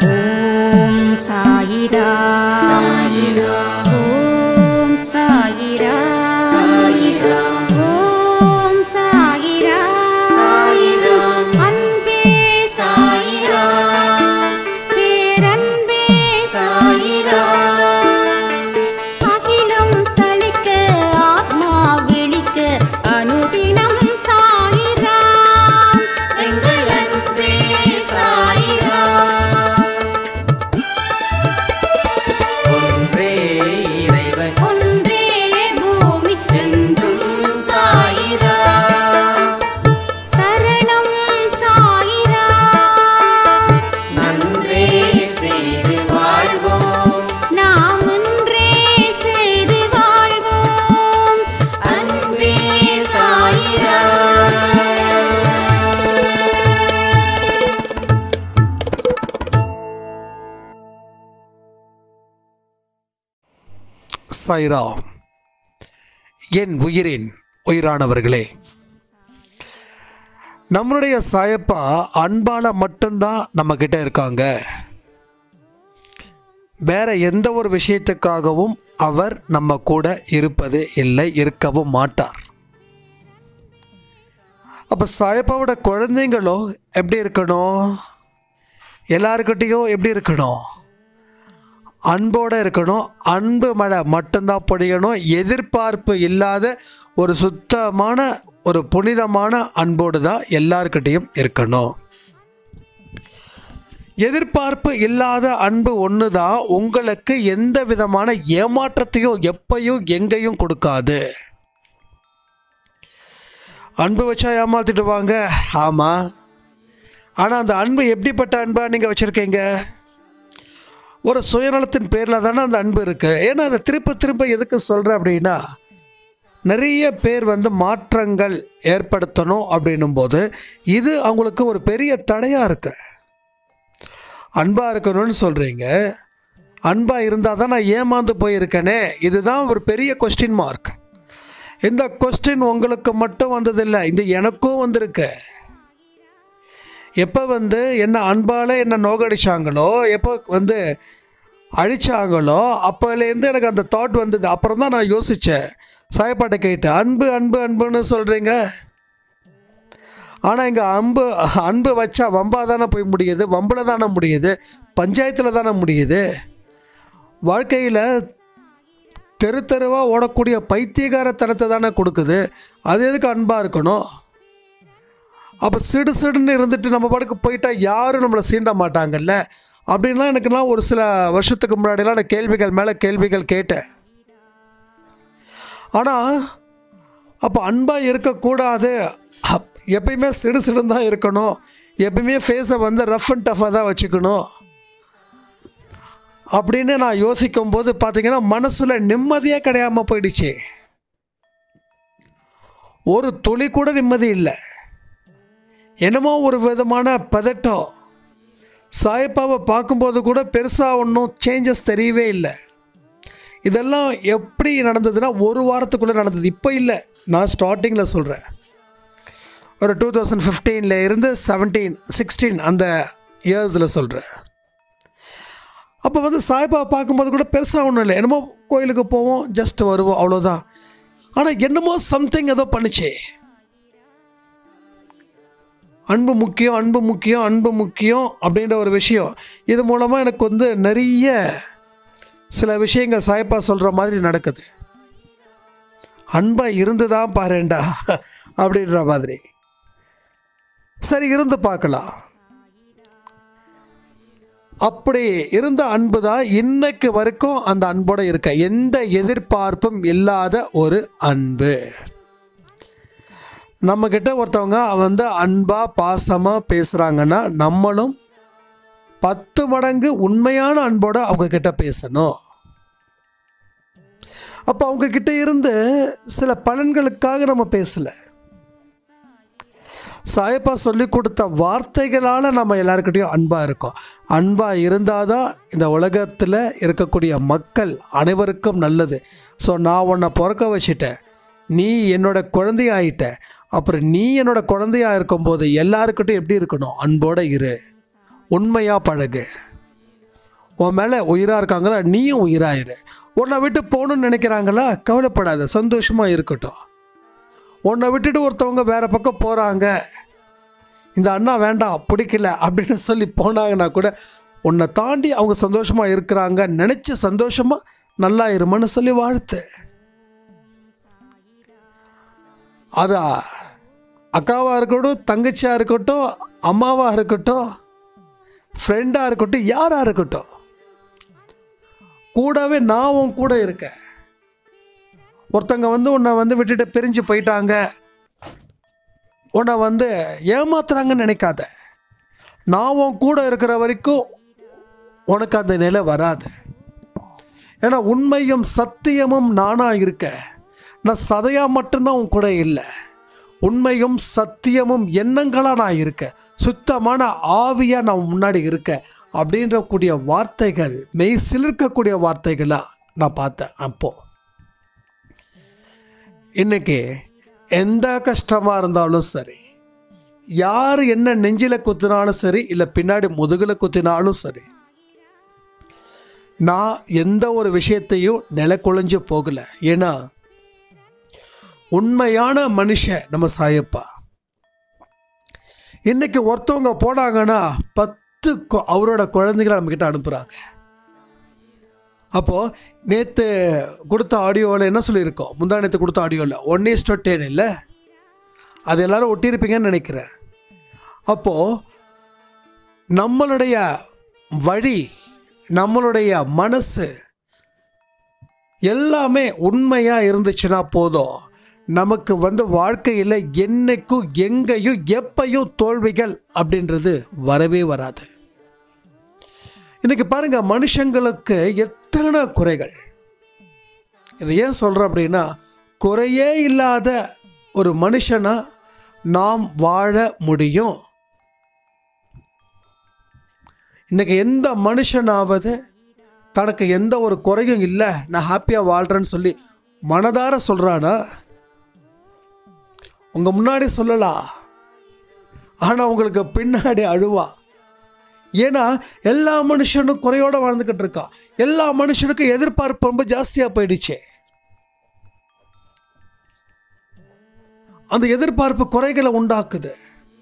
ஓம் சாயிரா சாயிரா ஓம் சாயிரா சாயிரா ஓம் சாயிரா சாயிரா அன்பே சாயிரா பேரன்பே சாயிரா அகிலம் தளிக்க ஆத்மா விழிக்க அனுதினம் சாயிரா எங்கள் அன்பே சாயிரா ஒன்றே இறைவன் ஒன்றே பூமிக்கென்றும் சாயிரா சரணம் சாயிரா நன்றே செய்து வாழ்வோம் நாம் ஒன்றே செய்து வாழ்வோம் அன்பே சாயிரா. சாய்ரா. என் உயிரின் உயிரானவர்களே, நம்மளுடைய சாயப்பா அன்பால் மட்டும்தான் நம்மக்கிட்ட இருக்காங்க. வேற எந்த ஒரு விஷயத்துக்காகவும் அவர் நம்ம கூட இருப்பது இல்லை, இருக்கவும் மாட்டார். அப்போ சாயப்பாவோட குழந்தைங்களோ எப்படி இருக்கணும்? எல்லாருக்கிட்டேயும் எப்படி இருக்கணும்? அன்போடு இருக்கணும். அன்பு மழை மட்டும்தான் பொழியணும். எதிர்பார்ப்பு இல்லாத ஒரு சுத்தமான ஒரு புனிதமான அன்போடு தான் எல்லாருக்கிட்டேயும் இருக்கணும். எதிர்பார்ப்பு இல்லாத அன்பு ஒன்று தான் உங்களுக்கு எந்த விதமான ஏமாற்றத்தையும் எப்பையும் எங்கேயும் கொடுக்காது. அன்பு வச்சா ஏமாத்திடுவாங்க, ஆமாம். ஆனால் அந்த அன்பு எப்படிப்பட்ட அன்பாக நீங்கள் வச்சுருக்கீங்க? ஒரு சுயநலத்தின் பேரில் தானே அந்த அன்பு இருக்குது. ஏன்னா அதை திரும்ப திரும்ப எதுக்கு சொல்கிறேன் அப்படின்னா, நிறைய பேர் மாற்றங்கள் ஏற்படுத்தணும் அப்படின்னும் போது இது அவங்களுக்கு ஒரு பெரிய தடையாக இருக்கு. அன்பாக இருக்கணும்னு சொல்கிறீங்க, அன்பாக இருந்தால் தான் நான் ஏமாந்து போயிருக்கேனே, இதுதான் ஒரு பெரிய கொஸ்டின் மார்க். இந்த கொஸ்டின் உங்களுக்கு மட்டும் வந்ததில்லை, இது எனக்கும் வந்திருக்கு. எப்போ என்ன அன்பால் என்ன நோகடிச்சாங்களோ, எப்போ அழிச்சாங்களோ, அப்போலேருந்து எனக்கு அந்த தாட் வந்தது. அப்புறம் தான் நான் யோசித்தேன், சாயப்பாட்டை கேட்டேன், அன்பு அன்பு அன்புன்னு சொல்கிறீங்க, ஆனால் இங்கே அன்பு வச்சா வம்பாக தானே போய் முடியுது, வம்பில் தானே முடியுது, பஞ்சாயத்தில் தானே முடியுது. வாழ்க்கையில் தெரு தெருவாக ஓடக்கூடிய பைத்தியகாரத்தனத்தை தானே கொடுக்குது. அது எதுக்கு அன்பாக இருக்கணும்? அப்போ சிடு சிடுன்னு இருந்துட்டு நம்ம பாட்டுக்கு போயிட்டா யாரும் நம்மளை சீண்ட மாட்டாங்கல்ல அப்படின்லாம் எனக்குலாம் ஒரு சில வருஷத்துக்கு முன்னாடிலாம் நான் கேள்விகள் மேலே கேள்விகள் கேட்டேன். ஆனால் அப்போ அன்பாக இருக்கக்கூடாது, எப்பயுமே சிடு சிடுன்னு தான் இருக்கணும், எப்பயுமே ஃபேஸை ரஃப் அண்ட் டஃப்பாக தான் வச்சுக்கணும் அப்படின்னு நான் யோசிக்கும் போது பார்த்தீங்கன்னா மனசில் நிம்மதியே கிடையாமல் போயிடுச்சு. ஒரு துளி கூட நிம்மதி இல்லை. என்னமோ ஒரு விதமான பதட்டம். சாயப்பாவை பார்க்கும்போது கூட பெருசாக ஒன்றும் சேஞ்சஸ் தெரியவே இல்லை. இதெல்லாம் எப்படி நடந்ததுன்னா ஒரு வாரத்துக்குள்ளே நடந்தது, இப்போ இல்லை. நான் ஸ்டார்டிங்கில் சொல்கிறேன், ஒரு 2015 இருந்து 17, 16 அந்த இயர்ஸில் சொல்கிறேன். அப்போ சாயப்பாவை பார்க்கும்போது கூட பெருசாக ஒன்றும் இல்லை, என்னமோ கோயிலுக்கு போவோம், ஜஸ்ட் வருவோம், அவ்வளோதான். ஆனால் என்னமோ சம்திங் ஏதோ பண்ணிச்சு. அன்பு முக்கியம், அன்பு முக்கியம், அன்பு முக்கியம் அப்படின்ற ஒரு விஷயம். இது மூலமாக எனக்கு நிறைய சில விஷயங்கள் சாயப்பா சொல்கிற மாதிரி நடக்குது. அன்பாக இருந்து தான் பாருண்டா அப்படின்ற மாதிரி. சரி, இருந்து பார்க்கலாம். அப்படி இருந்த அன்பு தான் இன்னைக்கு வரைக்கும் அந்த அன்போடு இருக்க, எந்த எதிர்பார்ப்பும் இல்லாத ஒரு அன்பு. நம்மக்கிட்ட ஒருத்தவங்க அன்பாக பாசமாக பேசுகிறாங்கன்னா நம்மளும் 10 மடங்கு உண்மையான அன்போடு அவங்கக்கிட்ட பேசணும். அப்போ அவங்கக்கிட்ட இருந்து சில பலன்களுக்காக நம்ம பேசலை, சாயப்பா சொல்லி கொடுத்த வார்த்தைகளால் நம்ம எல்லாருக்கிட்டையும் அன்பாக இருக்கோம். அன்பாக இருந்தால் தான் இந்த உலகத்தில் இருக்கக்கூடிய மக்கள் அனைவருக்கும் நல்லது. ஸோ நான் உன்னை பிறக்க வச்சிட்டேன், நீ என்னோட குழந்தையாயிட்ட, அப்புறம் நீ என்னோட குழந்தையாக இருக்கும்போது எல்லாருக்கிட்டையும் எப்படி இருக்கணும்? அன்போடு இரு, உண்மையாக பழகு, உன் மேலே உயிராக இருக்காங்களா, நீயும் உயிராயிரு. உன்னை விட்டு போகணுன்னு நினைக்கிறாங்களா, கவலைப்படாத, சந்தோஷமாக இருக்கட்டும். உன்னை விட்டுட்டு ஒருத்தவங்க வேறு பக்கம் போகிறாங்க, இந்த அண்ணா வேண்டாம் பிடிக்கல அப்படின்னு சொல்லி போனாங்கன்னா கூட உன்னை தாண்டி அவங்க சந்தோஷமாக இருக்கிறாங்க நினச்சி சந்தோஷமாக நல்லா இருமான்னு சொல்லி வாழ்த்து. அது அக்காவாக இருக்கட்டும், தங்கச்சியாக இருக்கட்டும், அம்மாவாக இருக்கட்டும், ஃப்ரெண்டாக இருக்கட்டும், யாராக இருக்கட்டும், கூடவே நான் உன் கூட இருக்கேன். ஒருத்தங்க உன்னை விட்டுட்டு பிரிஞ்சு போயிட்டாங்க, உன்னை ஏமாத்துறாங்கன்னு நினைக்காத. நான் உன் கூட இருக்கிற வரைக்கும் உனக்கு அந்த நிலை வராது. ஏன்னா உண்மையும் சத்தியமும் நானாக இருக்க, நான் சதையாக மட்டும்தான் உன் கூட இல்லை. உண்மையும் சத்தியமும் எண்ணங்களாக நான் இருக்கேன், சுத்தமான ஆவியாக நான் முன்னாடி இருக்கேன் அப்படின்ற கூடிய வார்த்தைகள், மெய் சிலிர்க்கக்கூடிய வார்த்தைகளாக நான் பார்த்தேன். அப்போது இன்றைக்கி எந்த கஷ்டமாக இருந்தாலும் சரி, யார் என்ன நெஞ்சில் குத்தினாலும் சரி, இல்லை பின்னாடி முதுகில் குத்தினாலும் சரி, நான் எந்த ஒரு விஷயத்தையும் நிலை குலைஞ்சு போகலை. ஏன்னா உண்மையான மனுஷன் நம்ம சாயப்பா. இன்றைக்கி ஒருத்தவங்க போனாங்கன்னா 10 அவரோட குழந்தைகளை நம்மக்கிட்ட அனுப்புகிறாங்க. அப்போது நேற்று கொடுத்த ஆடியோவில் என்ன சொல்லியிருக்கோம், முந்தா நேற்று கொடுத்த ஆடியோவில் 1:10 இல்லை, அது எல்லோரும் ஒட்டியிருப்பீங்கன்னு நினைக்கிறேன். அப்போது நம்மளுடைய வழி, நம்மளுடைய மனசு எல்லாமே உண்மையாக இருந்துச்சுன்னா போதும், நமக்கு வாழ்க்கையில் என்னைக்கும் எங்கேயும் எப்பையும் தோல்விகள் அப்படின்றது வரவே வராது. இன்றைக்கி பாருங்கள், மனுஷங்களுக்கு எத்தனை குறைகள். இதை ஏன் சொல்கிறேன் அப்படின்னா, குறையே இல்லாத ஒரு மனுஷனா நாம் வாழ முடியும். இன்றைக்கி எந்த மனுஷனாவது தனக்கு எந்த ஒரு குறையும் இல்லை, நான் ஹாப்பியாக வாழ்கிறேன்னு சொல்லி மனதார சொல்கிறானா? உங்கள் முன்னாடி சொல்லலாம், ஆனால் உங்களுக்கு பின்னாடி அழுவா. ஏன்னா எல்லா மனுஷனும் குறையோடு வாழ்ந்துக்கிட்டு இருக்கா. எல்லா மனுஷனுக்கும் எதிர்பார்ப்பு ரொம்ப ஜாஸ்தியாக போயிடுச்சு. அந்த எதிர்பார்ப்பு குறைகளை உண்டாக்குது.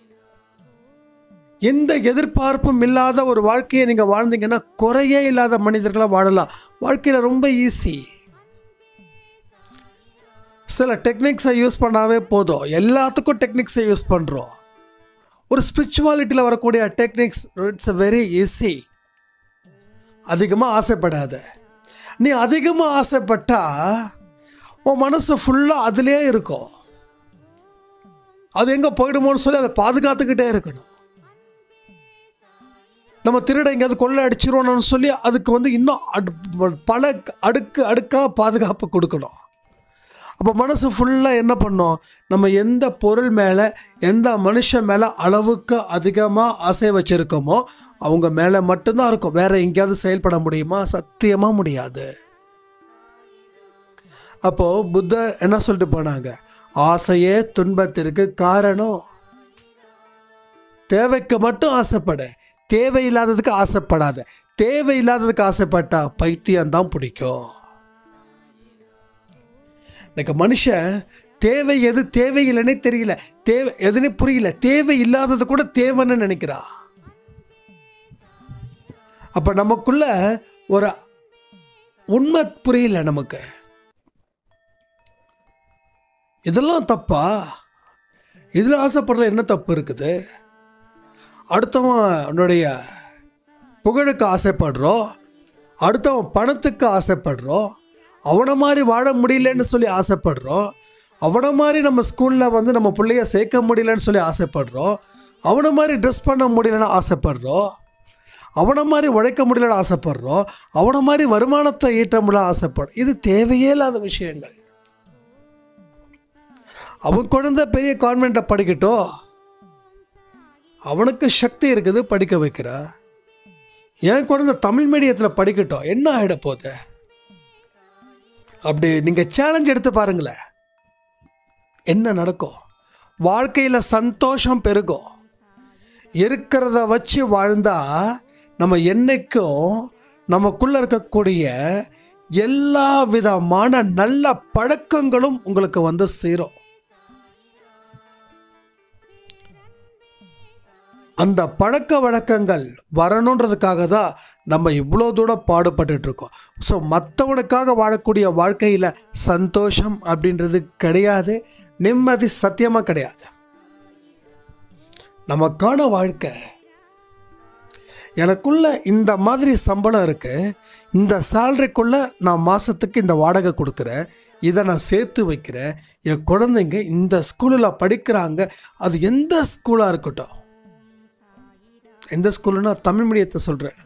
எந்த எதிர்பார்ப்பும் இல்லாத ஒரு வாழ்க்கையை நீங்கள் வாழ்ந்தீங்கன்னா குறையே இல்லாத மனிதர்களாக வாழலாம். வாழ்க்கையில் ரொம்ப ஈஸி. சில டெக்னிக்ஸை யூஸ் பண்ணாவே போதும், எல்லாத்துக்கும் டெக்னிக்ஸை யூஸ் பண்ணுறோம். ஒரு ஸ்பிரிச்சுவாலிட்டியில் வரக்கூடிய டெக்னிக்ஸ், இட்ஸ் வெரி ஈஸி. அதிகமாக ஆசைப்படாத. நீ அதிகமாக ஆசைப்பட்டா உன் மனசு ஃபுல்லாக அதிலே இருக்கும். அது எங்கே போயிடுமோன்னு சொல்லி அதை பாதுகாத்துக்கிட்டே இருக்கணும். நம்ம திருட எங்கேயாவது கொள்ளை அடிச்சிருவோன்னு சொல்லி அதுக்கு இன்னும் பல அடுக்காக பாதுகாப்பு கொடுக்கணும். அப்போ மனசு ஃபுல்லாக என்ன பண்ணோம், நம்ம எந்த பொருள் மேலே, எந்த மனுஷன் மேலே அளவுக்கு அதிகமாக ஆசை வச்சுருக்கோமோ அவங்க மேலே மட்டும்தான் இருக்கும். வேறு எங்கேயாவது செயல்பட முடியுமா? சத்தியமாக முடியாது. அப்போது புத்தர் என்ன சொல்லிட்டு போனாங்க, ஆசையே துன்பத்திற்கு காரணம். தேவைக்கு மட்டும் ஆசைப்பட, தேவையில்லாததுக்கு ஆசைப்படாத. தேவையில்லாததுக்கு ஆசைப்பட்டா பைத்தியம்தான் பிடிக்கும். எனக்கு மனுஷன் தேவை எது தேவையில்லைன்னே தெரியல, தேவை எதுன்னு புரியல, தேவை இல்லாதது கூட தேவைன்னு நினைக்கிறா. அப்போ நமக்குள்ள ஒரு உண்மை புரியல நமக்கு. இதெல்லாம் தப்பா? இதில் ஆசைப்படுற என்ன தப்பு இருக்குது? அடுத்தவனுடைய புகழுக்கு ஆசைப்படுறோம், அடுத்தவன் பணத்துக்கு ஆசைப்படுறோம், அவனை மாதிரி வாழ முடியலன்னு சொல்லி ஆசைப்படுறோம், அவனை மாதிரி நம்ம ஸ்கூலில் நம்ம பிள்ளைய சேர்க்க முடியலன்னு சொல்லி ஆசைப்படுறோம், அவனை மாதிரி ட்ரெஸ் பண்ண முடியலன்னு ஆசைப்படுறோம், அவனை மாதிரி உழைக்க முடியலன்னு ஆசைப்படுறோம், அவனை மாதிரி வருமானத்தை ஈட்ட முடியல ஆசைப்படுறோம். இது தேவையே இல்லாத விஷயங்கள். அவன் குழந்தை பெரிய கான்வென்ட்டை படிக்கட்டும், அவனுக்கு சக்தி இருக்குது, படிக்க வைக்கிறா. என் குழந்தை தமிழ் மீடியத்தில் படிக்கட்டும், என்ன ஆகிட போகுது? அப்படி நீங்கள் சேலஞ்ச் எடுத்து பாருங்களேன், என்ன நடக்கும்? வாழ்க்கையில் சந்தோஷம் பெருகும். இருக்கிறத வச்சு வாழ்ந்தால் நம்ம என்றைக்கும் நமக்குள்ளே இருக்கக்கூடிய எல்லா விதமான நல்ல பழக்கங்களும் உங்களுக்கு வந்து சேரும். அந்த பழக்க வழக்கங்கள் வரணுன்றதுக்காக தான் நம்ம இவ்வளோ தூரம் பாடுபட்டு இருக்கோம். ஸோ மற்றவனுக்காக வாழக்கூடிய வாழ்க்கையில் சந்தோஷம் அப்படின்றது கிடையாது, நிம்மதி சத்தியமாக கிடையாது. நமக்கான வாழ்க்கை, எனக்குள்ள இந்த மாதிரி சம்பளம் இருக்குது, இந்த சேலரிக்குள்ளே நான் மாதத்துக்கு இந்த வாடகை கொடுக்குறேன், இதை நான் சேர்த்து வைக்கிறேன், என் குழந்தைங்க இந்த ஸ்கூலில் படிக்கிறாங்க, அது எந்த ஸ்கூலாக இருக்கட்டும், எந்த ஸ்கூலுன்னா தமிழ் மீடியத்தை சொல்கிறேன்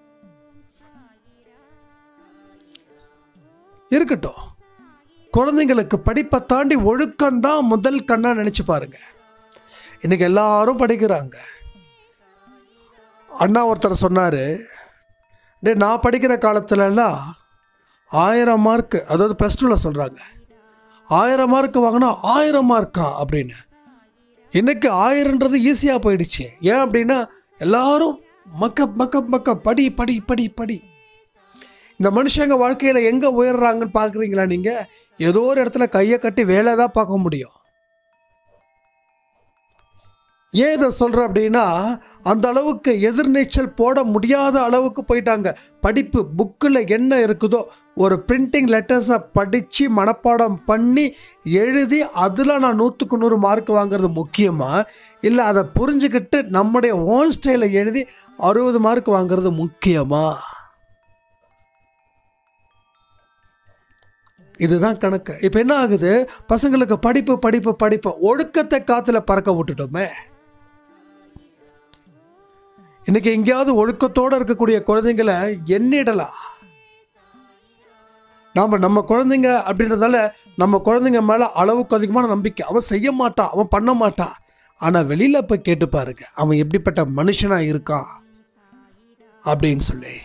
இருக்கட்டும், குழந்தைங்களுக்கு படிப்பை தாண்டி ஒழுக்கம்தான் முதல் கண்ணாக நினச்சி பாருங்க. இன்றைக்கி எல்லாரும் படிக்கிறாங்க. அண்ணா ஒருத்தர் சொன்னார், நான் படிக்கிற காலத்துலலாம் 1000 மார்க்கு, அதாவது ப்ளஸ் டூவில் சொல்கிறாங்க, 1000 மார்க்கு வாங்கினா 1000 மார்க்கா அப்படின்னு. இன்றைக்கி 1000ன்றது ஈஸியாக போயிடுச்சு. ஏன் அப்படின்னா எல்லாரும் மக்க படி படி படி படி. இந்த மனுஷங்க வாழ்க்கையில் எங்கே உயர்றாங்கன்னு பார்க்குறீங்களா நீங்கள்? ஏதோ ஒரு இடத்துல கையை கட்டி வேலை தான் பார்க்க முடியும். ஏன் இதை சொல்கிறேன் அப்படின்னா, அந்த அளவுக்கு எதிர்நீச்சல் போட முடியாத அளவுக்கு போயிட்டாங்க. படிப்பு புக்கில் என்ன இருக்குதோ ஒரு பிரிண்டிங் லெட்டர்ஸை படித்து மனப்பாடம் பண்ணி எழுதி அதில் நான் 100க்கு 100 மார்க் வாங்குறது முக்கியமாக, இல்லை அதை புரிஞ்சுக்கிட்டு நம்முடைய ஓன் ஸ்டைலில் எழுதி 60 மார்க் வாங்குறது முக்கியமாக? இதுதான் கணக்கு. இப்போ என்ன ஆகுது, பசங்களுக்கு படிப்பு படிப்பு படிப்பு, ஒழுக்கத்தை காற்றுல பறக்க விட்டுட்டோமே. இன்றைக்கி எங்கேயாவது ஒழுக்கத்தோடு இருக்கக்கூடிய குழந்தைங்களை எண்ணிடலாம். நம்ம குழந்தைங்க அப்படின்றதால நம்ம குழந்தைங்க மேலே அளவுக்கு அதிகமான நம்பிக்கை. அவன் செய்ய மாட்டான், அவன் பண்ண மாட்டான். ஆனால் வெளியில் போய் கேட்டு பாருங்க, அவன் எப்படிப்பட்ட மனுஷனாக இருக்கான் அப்படின்னு சொல்லி.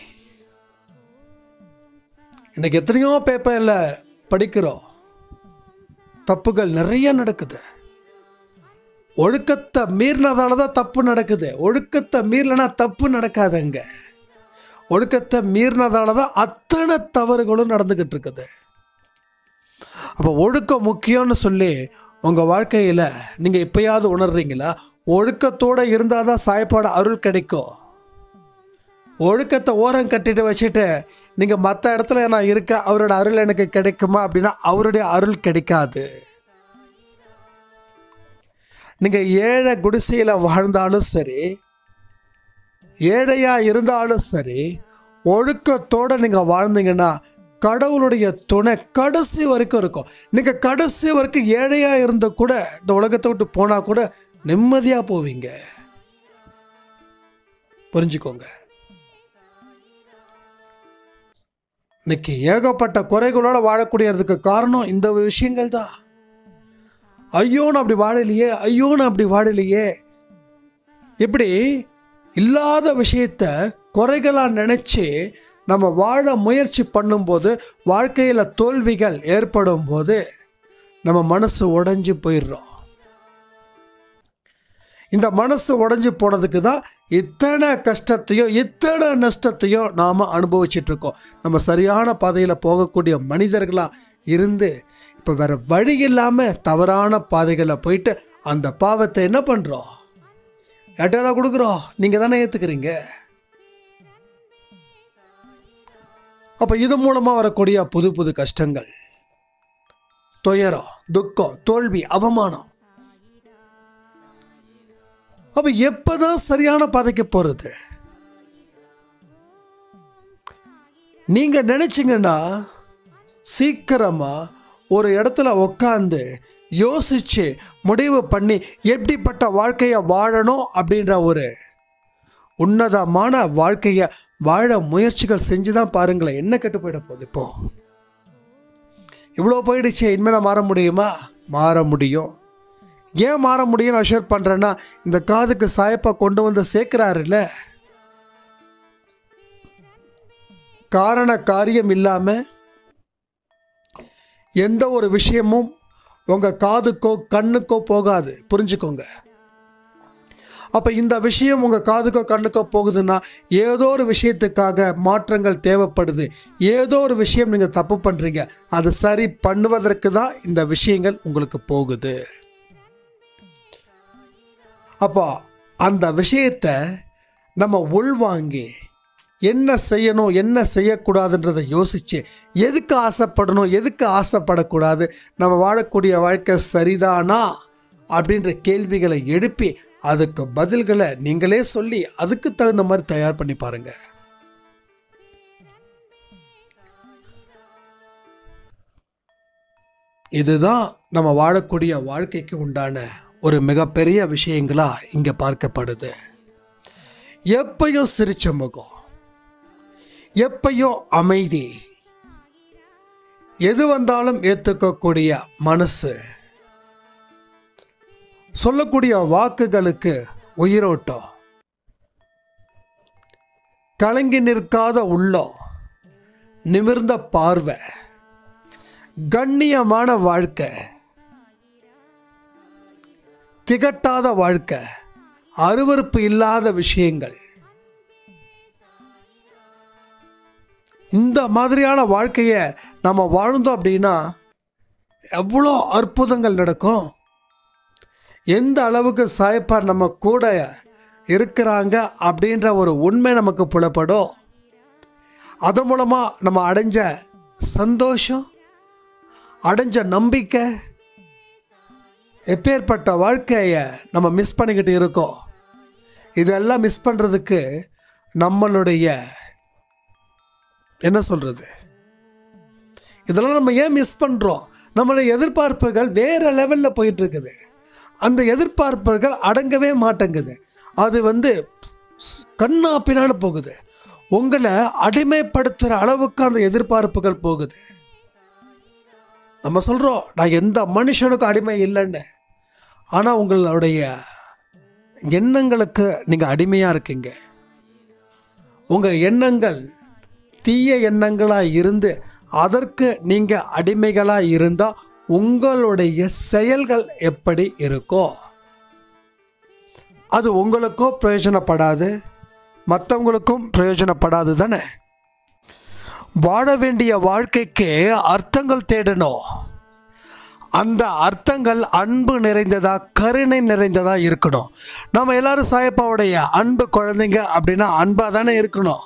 இன்றைக்கி எத்தனையோ பேப்பரில் படிக்கிறோம், தப்புகள் நிறைய நடக்குது. ஒழுக்கத்தை மீறினதால தான் தப்பு நடக்குது. ஒழுக்கத்தை மீறலைன்னா தப்பு நடக்காதுங்க. ஒழுக்கத்தை மீறினதால தான் அத்தனை தவறுகளும் நடந்துக்கிட்டு இருக்குது. அப்போ ஒழுக்கம் முக்கியம்னு சொல்லி உங்கள் வாழ்க்கையில் நீங்கள் எப்பயாவது உணர்றீங்களா? ஒழுக்கத்தோடு இருந்தால் தான் சாயப்பாடு அருள் கிடைக்கும். ஒழுக்கத்தை ஓரம் கட்டிட்டு வச்சுட்டு நீங்கள் மற்ற இடத்துல நான் இருக்க அவரோட அருள் எனக்கு கிடைக்குமா அப்படின்னா அவருடைய அருள் கிடைக்காது. நீங்கள் ஏழை குடிசையில் வாழ்ந்தாலும் சரி, ஏழையாக இருந்தாலும் சரி, ஒழுக்கத்தோடு நீங்கள் வாழ்ந்தீங்கன்னா கடவுளுடைய துணை கடைசி வரைக்கும் இருக்கும். நீங்கள் கடைசி வரைக்கும் ஏழையாக இருந்த கூட இந்த உலகத்தை விட்டு போனால் கூட நிம்மதியாக போவீங்க. புரிஞ்சுக்கோங்க. இன்னைக்கு ஏகப்பட்ட குறைகளோடு வாழக்கூடியதுக்கு காரணம் இந்த ஒரு விஷயங்கள் தான். ஐயோன்னு அப்படி வாழலையே, ஐயோன்னு அப்படி வாழலையே, இப்படி இல்லாத விஷயத்த குறைகளாக நினச்சி நம்ம வாழ முயற்சி பண்ணும்போது, வாழ்க்கையில் தோல்விகள் ஏற்படும் போது நம்ம மனசு உடைஞ்சு போயிடுறோம். இந்த மனசு உடைஞ்சு போனதுக்கு தான் இத்தனை கஷ்டத்தையும் இத்தனை நஷ்டத்தையும் நாம் அனுபவிச்சிட்ருக்கோம். நம்ம சரியான பாதையில் போகக்கூடிய மனிதர்களாக இருந்து இப்போ வேறு வழி இல்லாமல் தவறான பாதைகளில் போயிட்டு அந்த பாவத்தை என்ன பண்ணுறோம்? யார்கிட்ட தான் கொடுக்குறோம்? நீங்கள் தானே ஏற்றுக்கிறீங்க. அப்போ இது மூலமாக வரக்கூடிய புது புது கஷ்டங்கள், துயரம், துக்கம், தோல்வி, அவமானம். அப்போ எப்போதான் சரியான பாதைக்கு போகிறது? நீங்கள் நினச்சிங்கன்னா சீக்கிரமாக ஒரு இடத்துல உட்காந்து யோசித்து முடிவு பண்ணி எப்படிப்பட்ட வாழ்க்கையை வாழணும் அப்படின்ற ஒரு உன்னதமான வாழ்க்கையை வாழ முயற்சிகள் செஞ்சு தான் பாருங்களேன். என்ன கெட்டு போயிட போகுது? இப்போது இவ்வளோ போயிடுச்சு, இனிமேல் மாற முடியுமா? மாற முடியும். ஏன் மாற முடியும் நான் ஷேர் பண்ணுறேன்னா, இந்த காதுக்கு சாயப்பா கொண்டு வந்து சேர்க்குறாருல்ல, காரண காரியம் இல்லாமல் எந்த ஒரு விஷயமும் உங்கள் காதுக்கோ கண்ணுக்கோ போகாது. புரிஞ்சுக்கோங்க. அப்போ இந்த விஷயம் உங்கள் காதுக்கோ கண்ணுக்கோ போகுதுன்னா ஏதோ ஒரு விஷயத்துக்காக மாற்றங்கள் தேவைப்படுது. ஏதோ ஒரு விஷயம் நீங்கள் தப்பு பண்ணுறீங்க, அது சரி பண்ணுவதற்கு தான் இந்த விஷயங்கள் உங்களுக்கு போகுது. அப்போ அந்த விஷயத்தை நம்ம உள்வாங்கி என்ன செய்யணும் என்ன செய்யக்கூடாதுன்றதை யோசித்து எதுக்கு ஆசைப்படணும் எதுக்கு ஆசைப்படக்கூடாது, நம்ம வாழக்கூடிய வாழ்க்கை சரிதானா அப்படின்ற கேள்விகளை எழுப்பி அதுக்கு பதில்களை நீங்களே சொல்லி அதுக்கு தகுந்த மாதிரி தயார் பண்ணி பாருங்க. இதுதான் நம்ம வாழக்கூடிய வாழ்க்கைக்கு உண்டான ஒரு மிகப்பெரிய விஷயங்களா இங்கே பார்க்கப்படுது. எப்பயும் சிரிச்ச முகம், எப்பயும் அமைதி, எது வந்தாலும் ஏற்றுக்கக்கூடிய மனசு, சொல்லக்கூடிய வாக்குகளுக்கு உயிரோட்டம், கலங்கி நிற்காத உள்ளம், நிமிர்ந்த பார்வை, கண்ணியமான வாழ்க்கை, திகட்டாத வாழ்க்கை, அருவருப்பு இல்லாத விஷயங்கள், இந்த மாதிரியான வாழ்க்கையை நம்ம வாழ்ந்தோம் அப்படின்னா எவ்வளோ அற்புதங்கள் நடக்கும். எந்த அளவுக்கு சாயப்பார் நம்ம கூட இருக்கிறாங்க அப்படின்ற ஒரு உண்மை நமக்கு புலப்படும். அதன் மூலமாக நம்ம அடைஞ்ச சந்தோஷம், அடைஞ்ச நம்பிக்கை, எப்பேற்பட்ட வாழ்க்கையை நம்ம மிஸ் பண்ணிக்கிட்டு இருக்கோம். இதெல்லாம் மிஸ் பண்ணுறதுக்கு நம்மளுடைய என்ன சொல்கிறது, இதெல்லாம் நம்ம ஏன் மிஸ் பண்ணுறோம்? நம்மளுடைய எதிர்பார்ப்புகள் வேறு லெவலில் போயிட்டுருக்குது. அந்த எதிர்பார்ப்புகள் அடங்கவே மாட்டேங்குது. அது கண்ணா பின்னாடி போகுது. உங்களை அடிமைப்படுத்துகிற அளவுக்கு அந்த எதிர்பார்ப்புகள் போகுது. நம்ம சொல்கிறோம் நான் எந்த மனுஷனுக்கும் அடிமை இல்லைன்னு. ஆனால் உங்களுடைய எண்ணங்களுக்கு நீங்கள் அடிமையாக இருக்கீங்க. உங்கள் எண்ணங்கள் தீய எண்ணங்களாக இருந்து அதற்கு நீங்கள் அடிமைகளாக இருந்தால் உங்களுடைய செயல்கள் எப்படி இருக்கோ அது உங்களுக்கும் பிரயோஜனப்படாது, மற்றவங்களுக்கும் பிரயோஜனப்படாது தானே. வாழ வேண்டிய வாழ்க்கைக்கு அர்த்தங்கள் தேடணும். அந்த அர்த்தங்கள் அன்பு நிறைந்ததா கருணை நிறைந்ததா இருக்கணும். நம்ம எல்லாரும் சாயப்பாவுடைய அன்பு குழந்தைங்க அப்படின்னா அன்பாக தானே இருக்கணும்.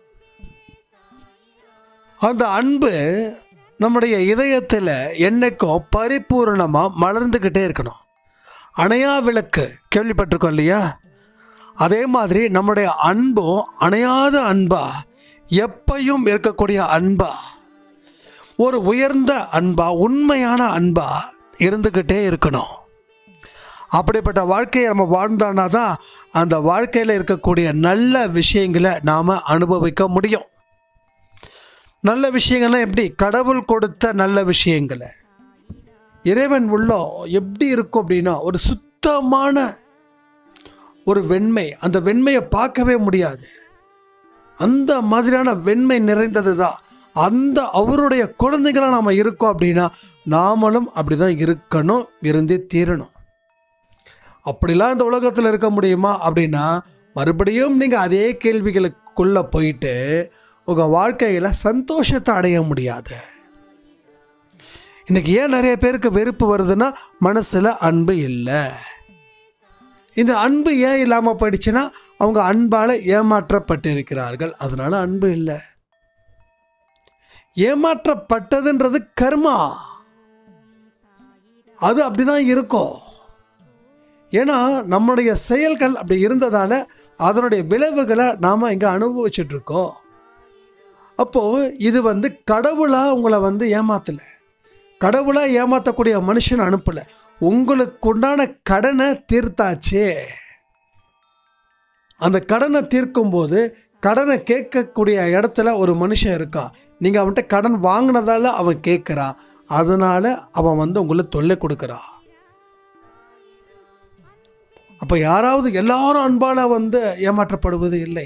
அந்த அன்பு நம்முடைய இதயத்தில் என்னைக்கும் பரிபூர்ணமாக மலர்ந்துக்கிட்டே இருக்கணும். அணையா விளக்கு கேள்விப்பட்டிருக்கோம் இல்லையா? அதே மாதிரி நம்முடைய அன்பும் அணையாத அன்பா, எப்பையும் இருக்கக்கூடிய அன்பா, ஒரு உயர்ந்த அன்பா, உண்மையான அன்பா இருந்துக்கிட்டே இருக்கணும். அப்படிப்பட்ட வாழ்க்கையை நம்ம வாழ்ந்தோன்னா தான் அந்த வாழ்க்கையில் இருக்கக்கூடிய நல்ல விஷயங்களை நாம் அனுபவிக்க முடியும். நல்ல விஷயங்கள்லாம் எப்படி? கடவுள் கொடுத்த நல்ல விஷயங்களை. இறைவன் உள்ளம் எப்படி இருக்கும் அப்படின்னா ஒரு சுத்தமான ஒரு வெண்மை. அந்த வெண்மையை பார்க்கவே முடியாது. அந்த மாதிரியான வெண்மை நிறைந்தது தான். அந்த அவருடைய குழந்தைகளாக நாம் இருக்கோம் அப்படின்னா நாமளும் அப்படி தான் இருக்கணும், இருந்தே தீரணும். அப்படிலாம் இந்த உலகத்தில் இருக்க முடியுமா அப்படின்னா மறுபடியும் நீங்கள் அதே கேள்விகளுக்குள்ளே போயிட்டு உங்கள் வாழ்க்கையில் சந்தோஷத்தை அடைய முடியாது. இன்றைக்கி ஏன் நிறைய பேருக்கு வெறுப்பு வருதுன்னா மனசில் அன்பு இல்லை. இந்த அன்பு ஏன் இல்லாமல் போயிடுச்சுன்னா அவங்க அன்பால் ஏமாற்றப்பட்டிருக்கிறார்கள். அதனால் அன்பு இல்லை. ஏமாற்றப்பட்டதுன்றது கர்மா. அது அப்படி தான் இருக்கும். ஏன்னா நம்முடைய செயல்கள் அப்படி இருந்ததால் அதனுடைய விளைவுகளை நாம் இங்கே அனுபவிச்சுட்ருக்கோம். அப்போது இது கடவுளாக உங்களை ஏமாற்றலை, கடவுளாக ஏமாற்றக்கூடிய மனுஷன் அனுப்பலை. உங்களுக்கு உண்டான கடனை தீர்த்தாச்சு. அந்த கடனை தீர்க்கும்போது கடனை கேட்கக்கூடிய இடத்துல ஒரு மனுஷன் இருக்கான். நீங்கள் அவன்கிட்ட கடன் வாங்கினதால அவன் கேட்குறான். அதனால் அவன் உங்களை தொல்லை கொடுக்குறான். அப்போ யாராவது எல்லாரும் அன்பால் ஏமாற்றப்படுவது இல்லை.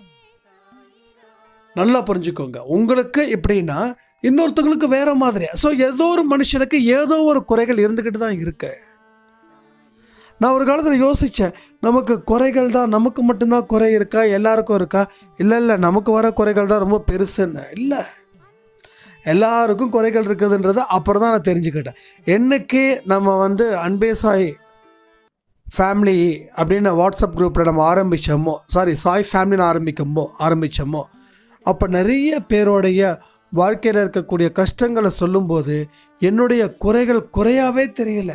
நல்லா புரிஞ்சுக்கோங்க. உங்களுக்கு எப்படின்னா இன்னொருத்தவங்களுக்கு வேற மாதிரி. ஸோ ஏதோ ஒரு மனுஷனுக்கு ஏதோ ஒரு குறைகள் இருந்துக்கிட்டு தான் இருக்கு. நான் ஒரு காலத்தில் யோசித்தேன், நமக்கு குறைகள் தான், நமக்கு மட்டும்தான் குறை இருக்கா, எல்லாருக்கும் இருக்கா? இல்லை, நமக்கு வர குறைகள் தான் ரொம்ப பெருசுன்னு. இல்லை, எல்லாருக்கும் குறைகள் இருக்குதுன்றதை அப்புறம் தான் நான் தெரிஞ்சுக்கிட்டேன். என்னைக்கு நம்ம அன்பே சாய் ஃபேமிலி அப்படின்னு வாட்ஸ்அப் குரூப்பில் நம்ம ஆரம்பித்தோமோ, சாய் ஃபேமிலின்னு ஆரம்பித்தோமோ அப்போ நிறைய பேரோடைய வாழ்க்கையில் இருக்கக்கூடிய கஷ்டங்களை சொல்லும்போது என்னுடைய குறைகள் குறையாவே தெரியல.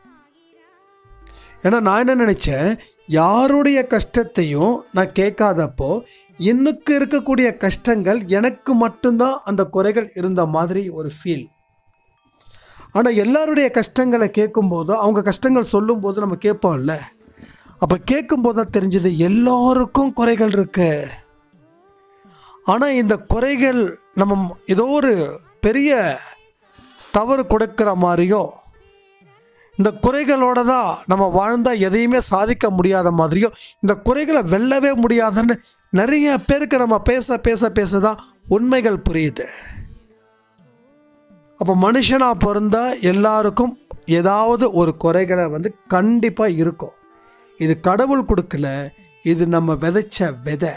ஏன்னா நான் என்ன நினச்சேன், யாருடைய கஷ்டத்தையும் நான் கேட்காதப்போ எனக்கு இருக்கக்கூடிய கஷ்டங்கள் எனக்கு மட்டும்தான் அந்த குறைகள் இருந்த மாதிரி ஒரு ஃபீல். ஆனால் எல்லாருடைய கஷ்டங்களை கேட்கும்போதோ, அவங்க கஷ்டங்கள் சொல்லும்போது நம்ம கேட்போம்ல, அப்போ கேட்கும்போது தான் தெரிஞ்சது எல்லாருக்கும் குறைகள் இருக்கு. ஆனால் இந்த குறைகள் நம்ம ஏதோ ஒரு பெரிய தவறு கொடுக்குற மாதிரியோ, இந்த குறைகளோட தான் நம்ம வாழ்ந்தால் எதையுமே சாதிக்க முடியாத மாதிரியோ, இந்த குறைகளை வெல்லவே முடியாதுன்னு நிறைய பேருக்கு நம்ம பேச தான் உண்மைகள் புரியுது. அப்போ மனுஷனாக பிறந்தால் எல்லாருக்கும் ஏதாவது ஒரு குறைகளை கண்டிப்பாக இருக்கும். இது கடவுள் கொடுக்கல, இது நம்ம விதைச்ச விதை.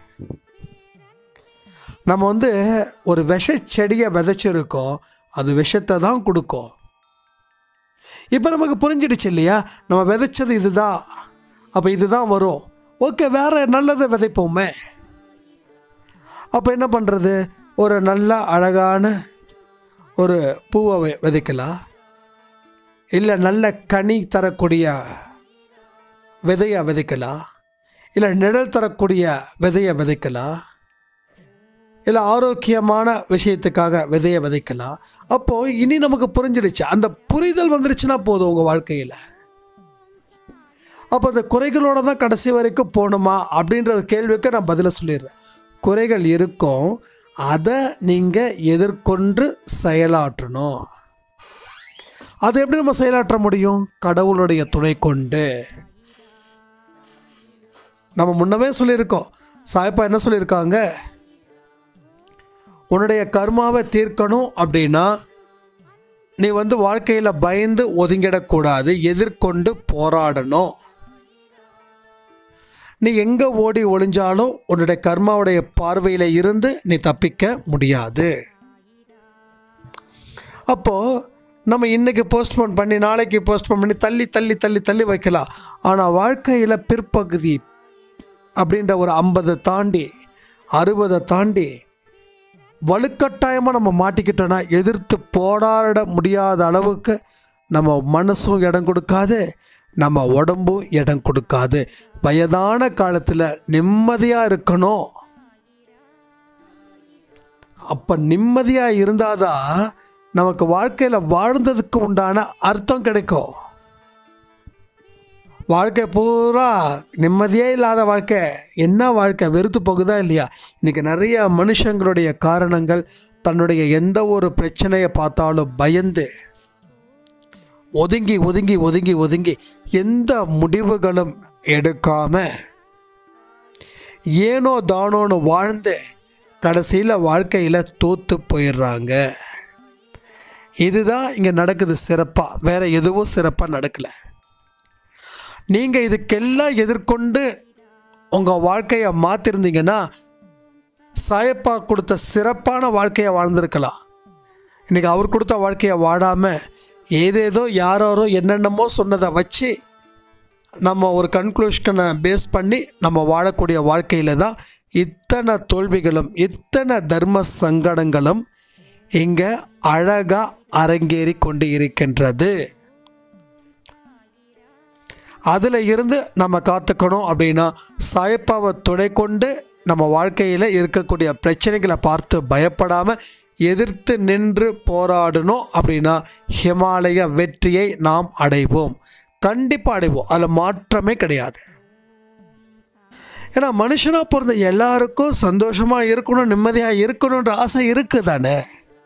நம்ம ஒரு விஷ செடியை விதைச்சிருக்கோம், அது விஷத்தை தான் கொடுக்கும். இப்போ நமக்கு புரிஞ்சிடுச்சு இல்லையா, நம்ம விதைச்சது இதுதான், அப்போ இதுதான் வரும். ஓகே, வேறு நல்லதை விதைப்போமே. அப்போ என்ன பண்ணுறது, ஒரு நல்ல அழகான ஒரு பூவை விதைக்கலாம், இல்லை நல்ல கனி தரக்கூடிய விதையை விதைக்கலாம், இல்லை நிழல் தரக்கூடிய விதையை விதைக்கலாம், இல்லை ஆரோக்கியமான விஷயத்துக்காக விதையை விதைக்கலாம். அப்போது இனி நமக்கு புரிஞ்சிடுச்சு, அந்த புரிதல் வந்துருச்சுன்னா போதும் உங்கள் வாழ்க்கையில். அப்போ அந்த குறைகளோடு தான் கடைசி வரைக்கும் போகணுமா அப்படின்ற ஒரு கேள்விக்கு நான் பதிலை சொல்லிடுறேன். குறைகள் இருக்கும், அதை நீங்கள் எதிர்கொண்டு செயலாற்றணும். அதை எப்படி நம்ம செயலாற்ற முடியும்? கடவுளுடைய துணை கொண்டு. நம்ம முன்னவே சொல்லியிருக்கோம், சாய்ப்பா என்ன சொல்லியிருக்காங்க, உன்னுடைய கர்மாவை தீர்க்கணும் அப்படின்னா நீ வாழ்க்கையில் பயந்து ஒதுங்கிடக்கூடாது, எதிர்கொண்டு போராடணும். நீ எங்கே ஓடி ஒளிஞ்சாலும் உன்னுடைய கர்மாவுடைய பார்வையில் இருந்து நீ தப்பிக்க முடியாது. அப்போது நம்ம இன்றைக்கி போஸ்ட்போன் பண்ணி நாளைக்கு போஸ்ட்போன் பண்ணி தள்ளி தள்ளி தள்ளி தள்ளி வைக்கலாம். ஆனால் வாழ்க்கையில் பிற்பகுதி அப்படின்ற ஒரு 50 தாண்டி 60 தாண்டி வலுக்கட்டாயமாக நம்ம மாட்டிக்கிட்டோன்னா எதிர்த்து போராட முடியாத அளவுக்கு நம்ம மனசும் இடம் கொடுக்காது, நம்ம உடம்பும் இடம் கொடுக்காது. வயதான காலத்தில் நிம்மதியாக இருக்கணும். அப்போ நிம்மதியாக இருந்தாதான் நமக்கு வாழ்க்கையில் வாழ்ந்ததுக்கு உண்டான அர்த்தம் கிடைக்கும். வாழ்க்கை பூரா நிம்மதியே இல்லாத வாழ்க்கை என்ன வாழ்க்கை, வெறுத்து போகுதா இல்லையா? இன்றைக்கி நிறைய மனுஷங்களுடைய காரணங்கள் தன்னுடைய எந்த ஒரு பிரச்சனையை பார்த்தாலும் பயந்து ஒதுங்கி ஒதுங்கி ஒதுங்கி ஒதுங்கி எந்த முடிவுகளும் எடுக்காமல் ஏனோ தானோன்னு வாழ்ந்து கடைசியில் வாழ்க்கையில் தோற்று போயிடுறாங்க. இதுதான் இங்கே நடக்குது சிறப்பாக, வேறு எதுவும் சிறப்பாக நடக்கலை. நீங்கள் இதுக்கெல்லாம் எதிர்கொண்டு உங்கள் வாழ்க்கையை மாற்றிருந்தீங்கன்னா சாயப்பா கொடுத்த சிறப்பான வாழ்க்கையை வாழ்ந்திருக்கலாம். இன்றைக்கி அவர் கொடுத்த வாழ்க்கையை வாழாமல் ஏதேதோ யாரோ என்னென்னமோ சொன்னதை வச்சு நம்ம ஒரு கன்க்ளூஷனை பேஸ் பண்ணி நம்ம வாழக்கூடிய வாழ்க்கையில் தான் இத்தனை தோல்விகளும் இத்தனை தர்ம சங்கடங்களும் இங்கே அழகாக அரங்கேறி கொண்டு இருக்கின்றது. அதில் இருந்து நம்ம காத்துக்கணும் அப்படின்னா சாயப்பாவை துணை கொண்டு நம்ம வாழ்க்கையில் இருக்கக்கூடிய பிரச்சனைகளை பார்த்து பயப்படாமல் எதிர்த்து நின்று போராடணும். அப்படின்னா ஹிமாலய வெற்றியை நாம் அடைவோம், கண்டிப்பாக அடைவோம், அதில் மாற்றமே கிடையாது. ஏன்னா மனுஷனாக பிறந்த எல்லாருக்கும் சந்தோஷமாக இருக்கணும், நிம்மதியாக இருக்கணுன்ற ஆசை இருக்குது தானே.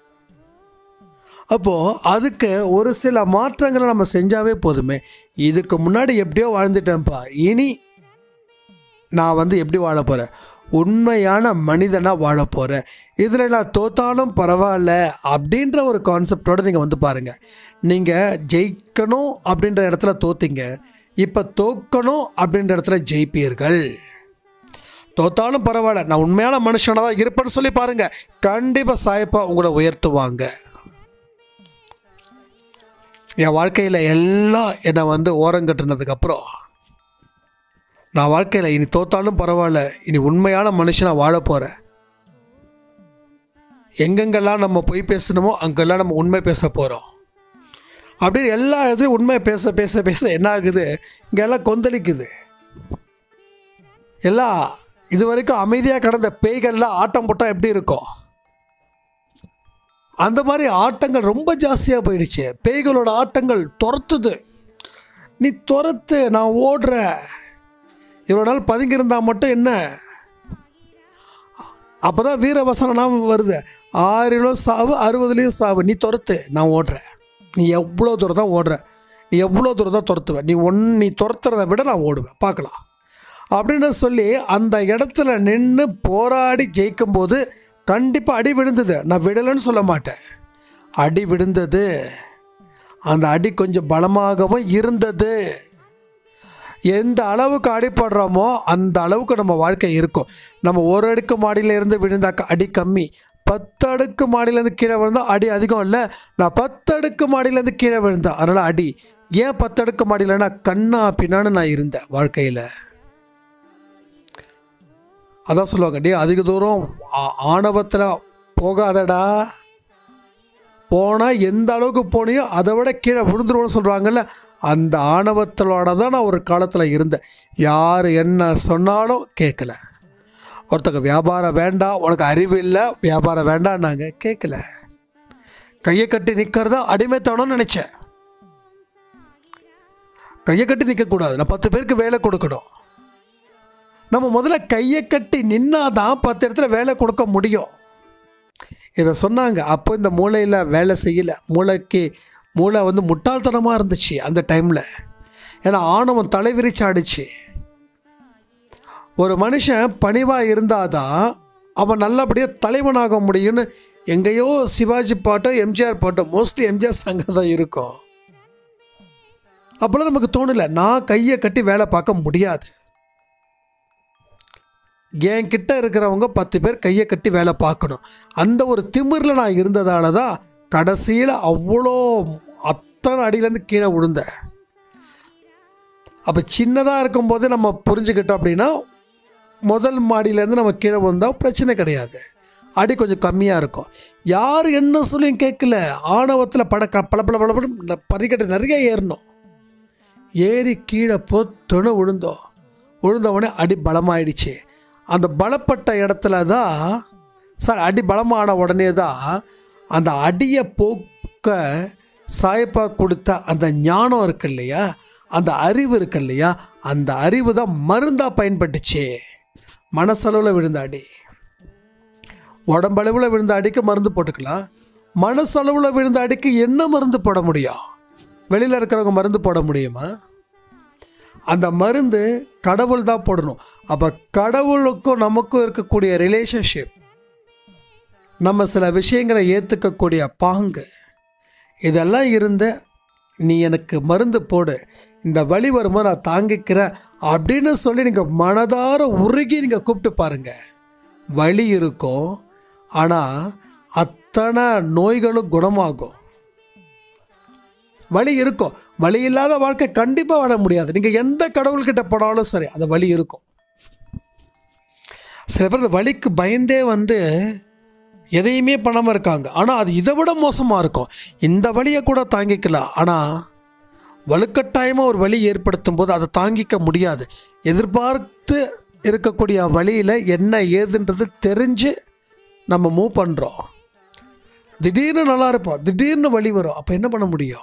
அப்போது அதுக்கு ஒரு சில மாற்றங்களை நம்ம செஞ்சாவே போதுமே. இதுக்கு முன்னாடி எப்படியோ வாழ்ந்துட்டேன்ப்பா, இனி நான் எப்படி வாழ போகிறேன், உண்மையான மனிதனாக வாழ போகிறேன், இதில் நான் தோத்தாலும் பரவாயில்ல அப்படின்ற ஒரு கான்செப்டோடு நீங்கள் பாருங்கள். நீங்கள் ஜெயிக்கணும் அப்படின்ற இடத்துல தோத்தீங்க, இப்போ தோக்கணும் அப்படின்ற இடத்துல ஜெயிப்பீர்கள். தோத்தாலும் பரவாயில்ல, நான் உண்மையான மனுஷனாக தான் இருப்பேன்னு சொல்லி பாருங்கள், கண்டிப்பாக சாயப்பா உங்களை உயர்த்துவாங்க. என் வாழ்க்கையில் எல்லாம் என்னை ஓரங்கட்டுனதுக்கப்புறம் நான் வாழ்க்கையில் இனி தோத்தாலும் பரவாயில்ல, இனி உண்மையான மனுஷனாக வாழ போகிறேன். எங்கெங்கெல்லாம் நம்ம பொய் பேசணுமோ அங்கெல்லாம் நம்ம உண்மை பேச போகிறோம் அப்படின்னு எல்லா இடத்துலையும் உண்மை பேச பேச பேச என்ன ஆகுது, இங்கெல்லாம் கொந்தளிக்குது. எல்லாம் இது வரைக்கும் அமைதியாக கடந்த பேய்கள்லாம் ஆட்டம் போட்டால் எப்படி இருக்கும், அந்த மாதிரி ஆட்டங்கள் ரொம்ப ஜாஸ்தியாக போயிடுச்சு. பேய்களோட ஆட்டங்கள் துரத்துது. நீ துரத்து, நான் ஓடுறேன். இவ்வளோ நாள் பதுங்கியிருந்தால் மட்டும் என்ன, அப்போ தான் வீரவசனம் வருது, 6 சாவு 60 சாவு. நீ துரத்து, நான் ஓடுறேன். நீ எவ்வளோ தூரம் தான் ஓடுற, நீ எவ்வளோ தூரம் தான் துரத்துவேன், நீ துரத்துறதை விட நான் ஓடுவேன், பார்க்கலாம் அப்படின்னு சொல்லி அந்த இடத்துல நின்று போராடி ஜெயிக்கும்போது கண்டிப்பாக அடி விழுந்தது. நான் விடலைன்னு சொல்ல மாட்டேன், அடி விழுந்தது. அந்த அடி கொஞ்சம் பலமாகவும் இருந்தது. எந்த அளவுக்கு அடிப்படுறோமோ அந்த அளவுக்கு நம்ம வாழ்க்கை இருக்கும். நம்ம ஒரு அடுக்கு மாடியிலேருந்து விழுந்தாக்க அடி கம்மி, 10 அடுக்கு மாடியிலேருந்து கீழே விழுந்தால் அடி அதிகம் இல்லை. நான் 10 அடுக்கு மாடியிலேருந்து கீழே விழுந்தேன், அதனால் அடி. ஏன் 10 அடுக்கு மாடியிலன்னா கண்ணா பின்னான்னு நான் இருந்தேன் வாழ்க்கையில். அதான் சொல்லுவாங்க, டே அதிக தூரம் ஆணவத்தில் போகாதடா, போனால் எந்த அளவுக்கு போனியோ அதை விட கீழே விழுந்துருவோன்னு சொல்கிறாங்கல்ல, அந்த ஆணவத்தோட தான் நான் ஒரு காலத்தில் இருந்தேன். யார் என்ன சொன்னாலும் கேட்கல. ஒருத்தங்க வியாபாரம் வேண்டாம், உனக்கு அறிவு இல்லை, வியாபாரம் வேண்டாம், நாங்கள் கேட்கல. கையை கட்டி நிற்கிறதா அடிமைத்தனம்னு நினச்சேன். கையை கட்டி நிற்கக்கூடாது, நான் 10 பேருக்கு வேலை கொடுக்கணும். நம்ம முதல்ல கையை கட்டி நின்னாதான் 10 இடத்துல வேலை கொடுக்க முடியும். இதை சொன்னாங்க. அப்போ இந்த மூளையில் வேலை செய்யலை. மூளை முட்டாள்தனமாக இருந்துச்சு அந்த டைமில். ஏன்னா ஆணவம் தலைவிரிச்சாடிச்சு. ஒரு மனுஷன் பணிவாக இருந்தால் தான் அவன் நல்லபடியாக தலைவனாக முடியும்னு எங்கேயோ சிவாஜி பாட்டோ எம்ஜிஆர் பாட்டோ, மோஸ்ட்லி எம்ஜிஆர் சங்கம் தான் இருக்கும். அப்போலாம் நமக்கு தோணலை, நான் கையை கட்டி வேலை பார்க்க முடியாது. என்கிட்ட இருக்கிறவங்க 10 பேர் கையை கட்டி வேலை பார்க்கணும். அந்த ஒரு திமிரில் நான் இருந்ததால தான் கடைசியில் அத்தனை அடியிலேருந்து கீழே விழுந்தேன். அப்போ சின்னதாக இருக்கும்போது நம்ம புரிஞ்சுக்கிட்டோம் அப்படின்னா முதல் மாடியிலேருந்து நம்ம கீழே விழுந்தால் பிரச்சனை கிடையாது, அடி கொஞ்சம் கம்மியாக இருக்கும். யார் என்ன சொல்லியும் கேட்கல. ஆணவத்தில் பல பறிக்கட்டு நிறைய ஏறணும். ஏறி கீழே பொத்துன்னு விழுந்தவொடனே அடி பலமாயிடுச்சு. அந்த பலப்பட்ட இடத்துல தான் அடி பலமான உடனே தான் அந்த அடியை போக்க சாயப்பா கொடுத்த அந்த ஞானம் இருக்கு இல்லையா, அந்த அறிவு இருக்கு இல்லையா, அந்த அறிவு தான் மருந்தாக பயன்பட்டுச்சு. மனசளவில் விழுந்த அடி, உடம்பளவில் விழுந்த அடிக்கு மருந்து போட்டுக்கலாம். மனசளவில் விழுந்த அடிக்கு என்ன மருந்து போட முடியும்? வெளியில் இருக்கிறவங்க மருந்து போட முடியுமா? அந்த மருந்து கடவுள் தான் போடணும். அப்போ கடவுளுக்கும் நமக்கும் இருக்கக்கூடிய ரிலேஷன்ஷிப், நம்ம சில விஷயங்களை ஏற்றுக்கக்கூடிய பாங்கு, இதெல்லாம் இருந்து நீ எனக்கு மருந்து போடு, இந்த வலி வரும்போது நான் தாங்கிக்கிறேன் அப்படின்னு சொல்லி நீங்கள் மனதார உருகி நீங்கள் கூப்பிட்டு பாருங்கள். வலி இருக்கும், ஆனால் அத்தனை நோய்களும் குணமாகும். வலி இருக்கும். வலி இல்லாத வாழ்க்கை கண்டிப்பாக வாழ முடியாது. நீங்கள் எந்த கடவுள்கிட்ட போனாலும் சரி அந்த வலி இருக்கும். சில பேர் இந்த வலிக்கு பயந்தே எதையுமே பண்ணாமல் இருக்காங்க. ஆனால் அது இதை விட மோசமாக இருக்கும். இந்த வலியை கூட தாங்கிக்கலாம், ஆனால் வலுக்கட்டாயமாக ஒரு வலி ஏற்படுத்தும் போது அதை தாங்கிக்க முடியாது. எதிர்பார்த்து இருக்கக்கூடிய வழியில் என்ன ஏதுன்றது தெரிஞ்சு நம்ம மூவ் பண்ணுறோம். திடீர்னு நல்லா இருப்போம், திடீர்னு வலி வரும். அப்போ என்ன பண்ண முடியும்?